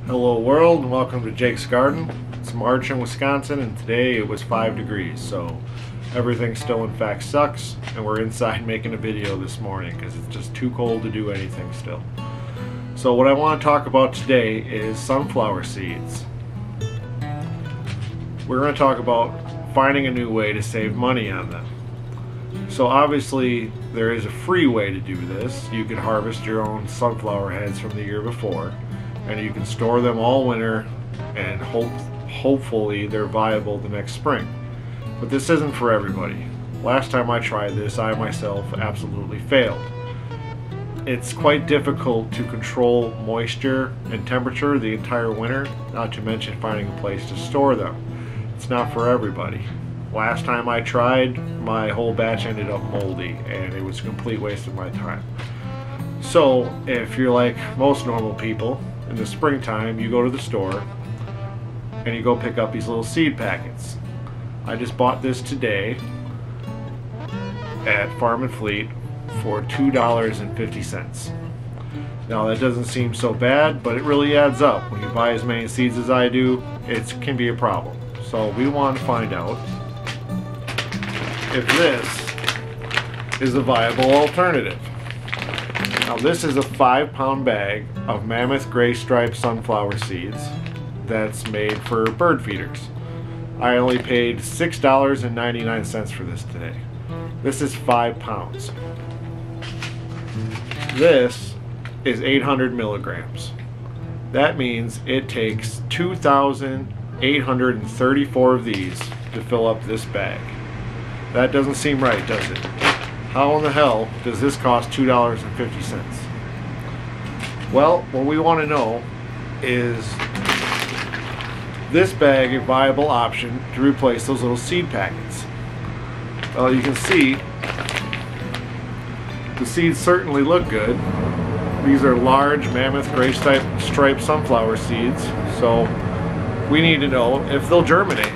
Hello world, and welcome to Jake's Garden. It's March in Wisconsin, and today it was 5 degrees, so everything still in fact sucks, and we're inside making a video this morning because it's just too cold to do anything still. So what I want to talk about today is sunflower seeds. We're going to talk about finding a new way to save money on them. So obviously there is a free way to do this. You can harvest your own sunflower heads from the year before, and you can store them all winter and hopefully they're viable the next spring. But this isn't for everybody. Last time I tried this, I myself absolutely failed. It's quite difficult to control moisture and temperature the entire winter, not to mention finding a place to store them. It's not for everybody. Last time I tried, my whole batch ended up moldy and it was a complete waste of my time. So if you're like most normal people, in the springtime you go to the store and you go pick up these little seed packets. I just bought this today at Farm and Fleet for $2.50. Now that doesn't seem so bad, but it really adds up. When you buy as many seeds as I do, it can be a problem. So we want to find out if this is a viable alternative. Now this is a 5-pound bag of mammoth gray striped sunflower seeds that's made for bird feeders. I only paid $6.99 for this today. This is 5 pounds. This is 800 milligrams. That means it takes 2,834 of these to fill up this bag. That doesn't seem right, does it? How in the hell does this cost $2.50? Well, what we want to know is this bag a viable option to replace those little seed packets? Well, you can see the seeds certainly look good. These are large mammoth gray striped sunflower seeds, so we need to know if they'll germinate.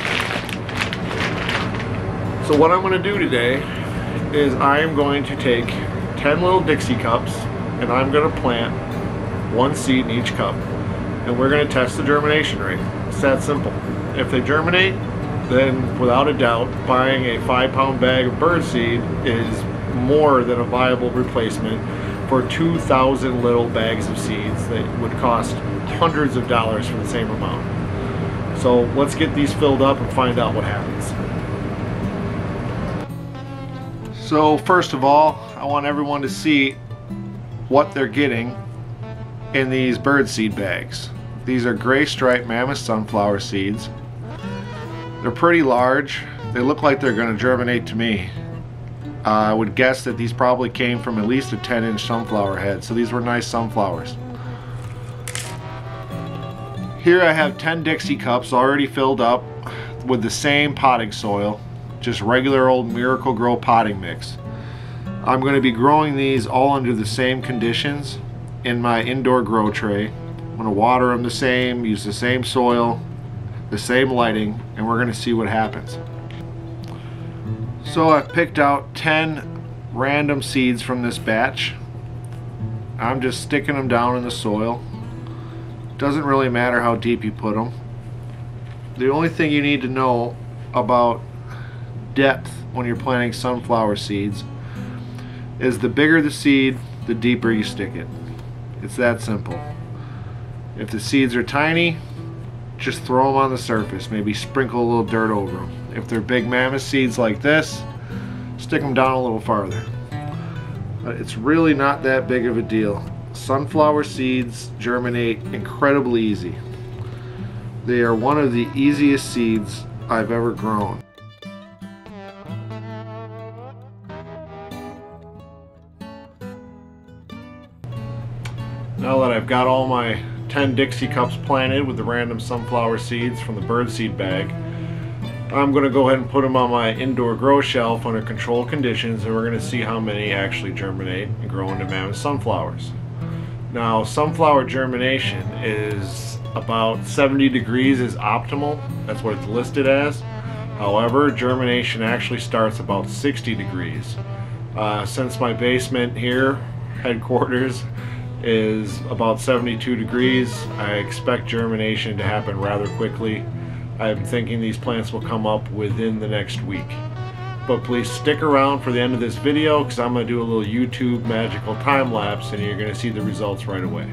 So what I'm going to do today is I am going to take 10 little Dixie cups and I'm going to plant 1 seed in each cup, and we're going to test the germination rate. It's that simple. If they germinate, then without a doubt buying a 5-pound bag of bird seed is more than a viable replacement for 2,000 little bags of seeds that would cost hundreds of dollars for the same amount. So let's get these filled up and find out what happens. So first of all, I want everyone to see what they're getting in these bird seed bags. These are gray striped mammoth sunflower seeds. They're pretty large. They look like they're going to germinate to me. I would guess that these probably came from at least a 10-inch sunflower head, so these were nice sunflowers. Here I have 10 Dixie cups already filled up with the same potting soil, just regular old Miracle-Gro potting mix. I'm going to be growing these all under the same conditions in my indoor grow tray. I'm going to water them the same, use the same soil, the same lighting, and we're going to see what happens. So I've picked out 10 random seeds from this batch. I'm just sticking them down in the soil. Doesn't really matter how deep you put them. The only thing you need to know about depth when you're planting sunflower seeds is the bigger the seed, the deeper you stick it. It's that simple. If the seeds are tiny, just throw them on the surface, maybe sprinkle a little dirt over them. If they're big mammoth seeds like this, stick them down a little farther. But it's really not that big of a deal. Sunflower seeds germinate incredibly easy. They are one of the easiest seeds I've ever grown. Now that I've got all my 10 Dixie cups planted with the random sunflower seeds from the bird seed bag, I'm going to go ahead and put them on my indoor grow shelf under controlled conditions, and we're going to see how many actually germinate and grow into mammoth sunflowers. Now, sunflower germination is about 70 degrees is optimal. That's what it's listed as. However, germination actually starts about 60 degrees. Since my basement here, headquarters, is about 72 degrees. I expect germination to happen rather quickly. I'm thinking these plants will come up within the next week. But please stick around for the end of this video, because I'm going to do a little YouTube magical time lapse and you're going to see the results right away.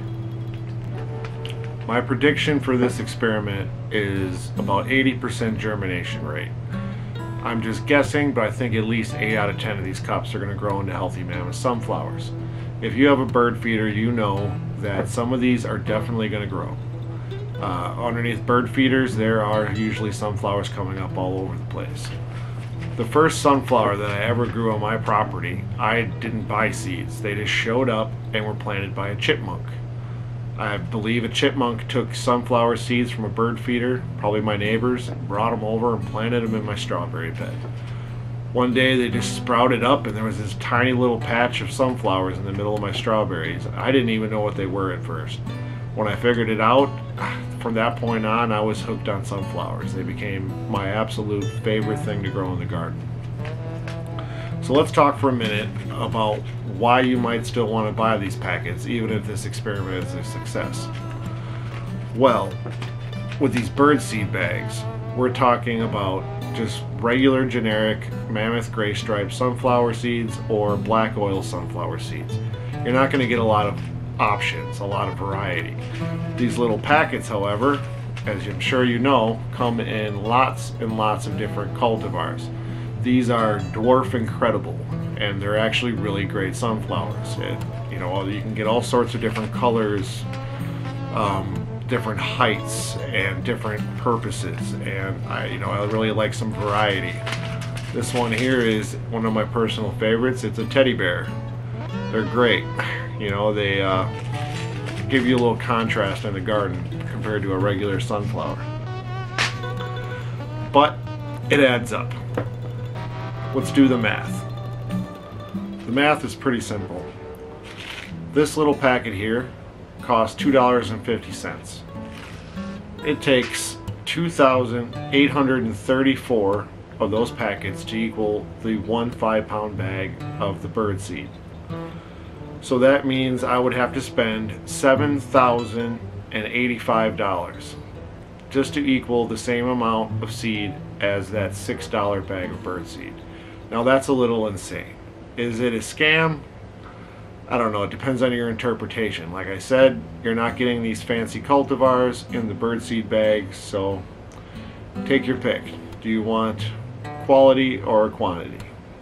My prediction for this experiment is about 80% germination rate. I'm just guessing, but I think at least 8 out of 10 of these cups are going to grow into healthy mammoth sunflowers. If you have a bird feeder, you know that some of these are definitely going to grow. Underneath bird feeders, there are usually sunflowers coming up all over the place. The first sunflower that I ever grew on my property, I didn't buy seeds. They just showed up and were planted by a chipmunk. I believe a chipmunk took sunflower seeds from a bird feeder, probably my neighbors, and brought them over and planted them in my strawberry bed. One day they just sprouted up and there was this tiny little patch of sunflowers in the middle of my strawberries. I didn't even know what they were at first. When I figured it out, from that point on, I was hooked on sunflowers. They became my absolute favorite thing to grow in the garden. So let's talk for a minute about why you might still want to buy these packets, even if this experiment is a success. Well, with these bird seed bags, we're talking about just regular generic mammoth gray stripe sunflower seeds or black oil sunflower seeds. You're not going to get a lot of options, a lot of variety. These little packets, however, as I'm sure you know, come in lots and lots of different cultivars. These are dwarf incredible, and they're actually really great sunflowers. You know, you can get all sorts of different colors, different heights, and different purposes, and I really like some variety. This one here is one of my personal favorites. It's a teddy bear. They're great. You know, they give you a little contrast in the garden compared to a regular sunflower. But it adds up. Let's do the math. The math is pretty simple. This little packet here costs $2.50. It takes 2,834 of those packets to equal the 1 5-pound bag of the bird seed. So that means I would have to spend $7,085 just to equal the same amount of seed as that $6 bag of bird seed. Now that's a little insane. Is it a scam? I don't know, it depends on your interpretation. Like I said, you're not getting these fancy cultivars in the birdseed bags, so take your pick. Do you want quality or quantity?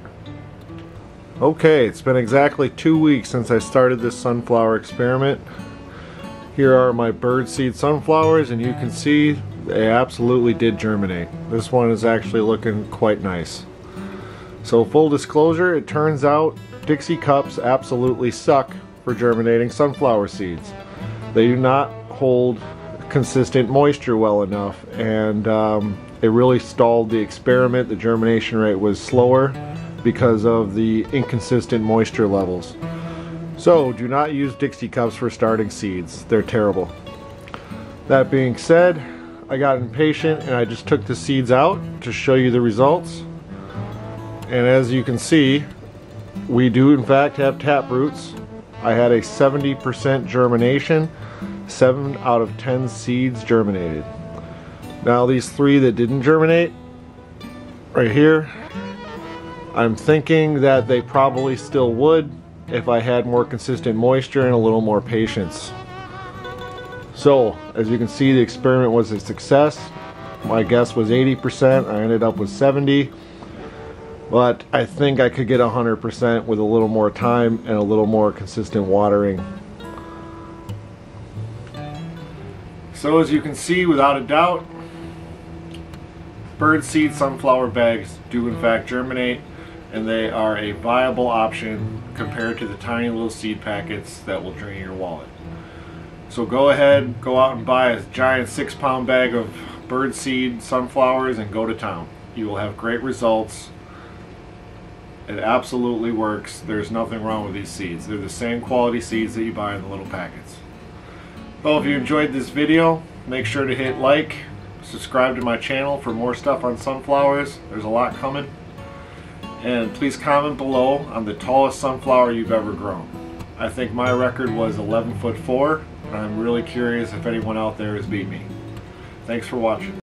Okay, it's been exactly 2 weeks since I started this sunflower experiment. Here are my birdseed sunflowers, and you can see they absolutely did germinate. This one is actually looking quite nice. So full disclosure, it turns out Dixie cups absolutely suck for germinating sunflower seeds. They do not hold consistent moisture well enough, and it really stalled the experiment. The germination rate was slower because of the inconsistent moisture levels. So do not use Dixie cups for starting seeds. They're terrible. That being said, I got impatient and I just took the seeds out to show you the results. And as you can see, we do in fact have tap roots. I had a 70% germination. 7 out of 10 seeds germinated. Now these 3 that didn't germinate, right here, I'm thinking that they probably still would if I had more consistent moisture and a little more patience. So, as you can see, the experiment was a success. My guess was 80%. I ended up with 70%. But I think I could get 100% with a little more time and a little more consistent watering. So as you can see, without a doubt, birdseed sunflower bags do in fact germinate, and they are a viable option compared to the tiny little seed packets that will drain your wallet. So go ahead, go out and buy a giant 6-pound bag of birdseed sunflowers and go to town. You will have great results. It absolutely works. There's nothing wrong with these seeds. They're the same quality seeds that you buy in the little packets. Well, if you enjoyed this video, make sure to hit like, subscribe to my channel for more stuff on sunflowers. There's a lot coming. And please comment below on the tallest sunflower you've ever grown. I think my record was 11'4", and I'm really curious if anyone out there has beat me. Thanks for watching.